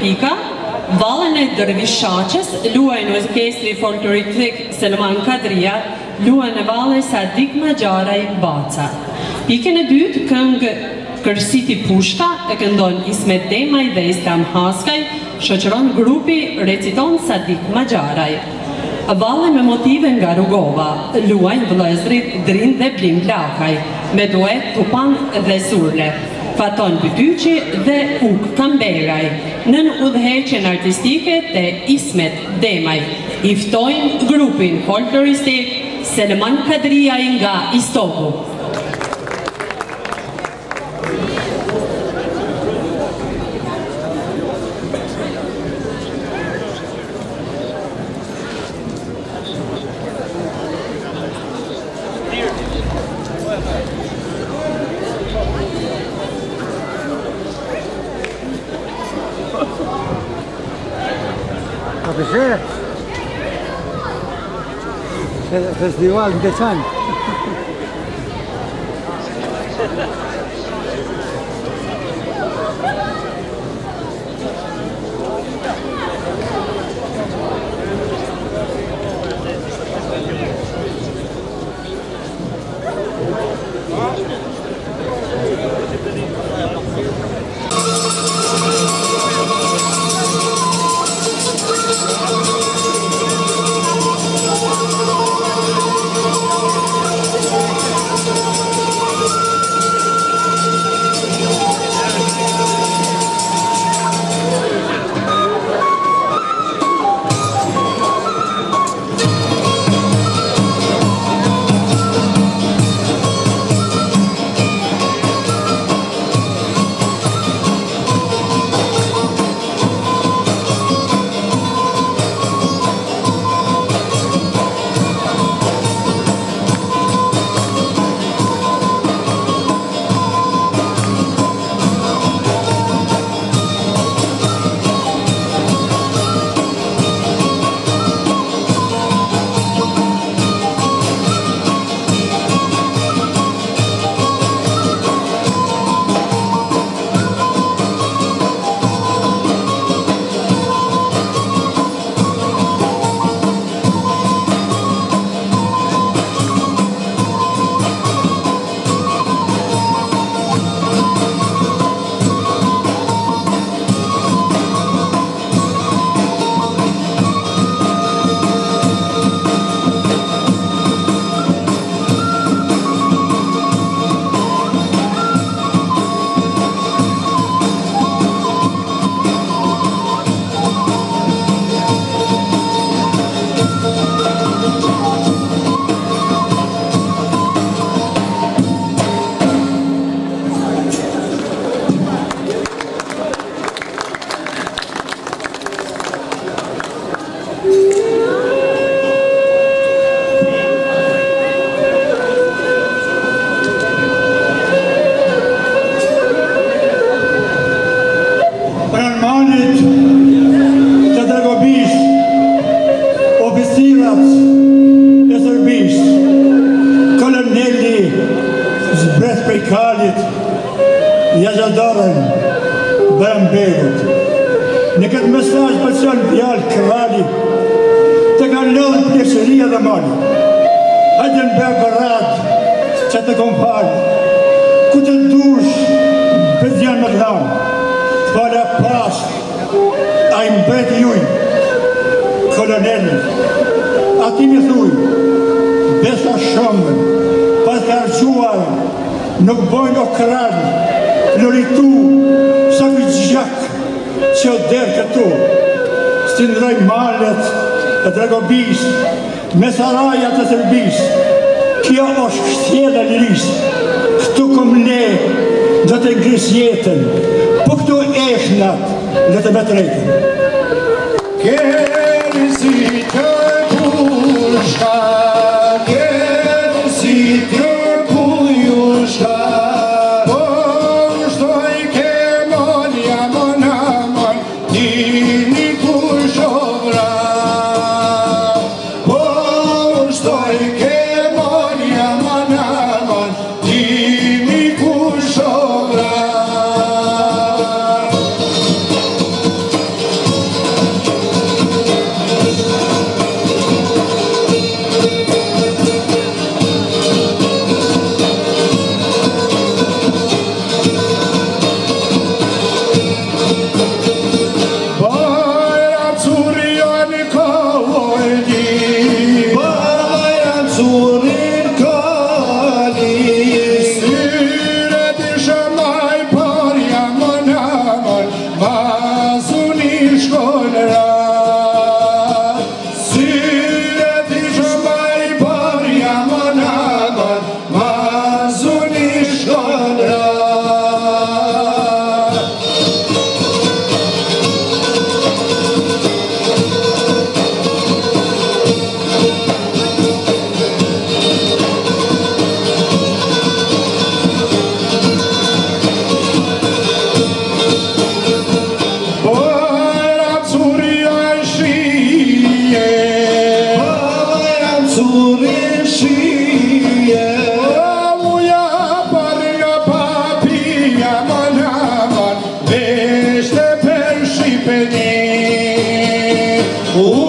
politika, valën e Dervishaqës, luajnë orkestri folklorik Selman Kadria, luajnë e valë Sadik Magjaraj Baca. Pikën e dytë, këngë Kërsiti Pushka e këndon Ismet Demaj dhe Islam Haskaj, shoqëron grupi reciton Sadik Magjaraj. Valle me motive nga Rugova, luajnë vëllezërit Drin dhe Blim Lakaj, me duet Tupan dhe Surle, Faton Bytyqi dhe Uk Kamberaj, nën udhëheqjen artistike të Ismet Demaj. I ftojnë grupin folkloristik Selman Kadriaj nga Istoku. Festival Deçan. Në këtë mesazh përcjell fjalë krali, të kalon pjesëria dhe mali. Hajde në Beograd, që të kom falë, ku të dush, bezjan më dhanë, fala pas, a i mbet juj, kolonelës, ati mi thuj, besa shumë, pas ka argjuar, nuk bojnë o krali, loritu, sa këtë gjak, që o derë këtu, si ndroj malet e dragobis, me saraja të Serbis, kjo është kështjela liris, këtu kom ne dhe të ngris jetën, po këtu eshnat dhe të betrejtën. Kërë si të pushka, kërë si të pujushka, mazuni shkonra Syre ti shmaj barja monagon mazuni shkonra Oh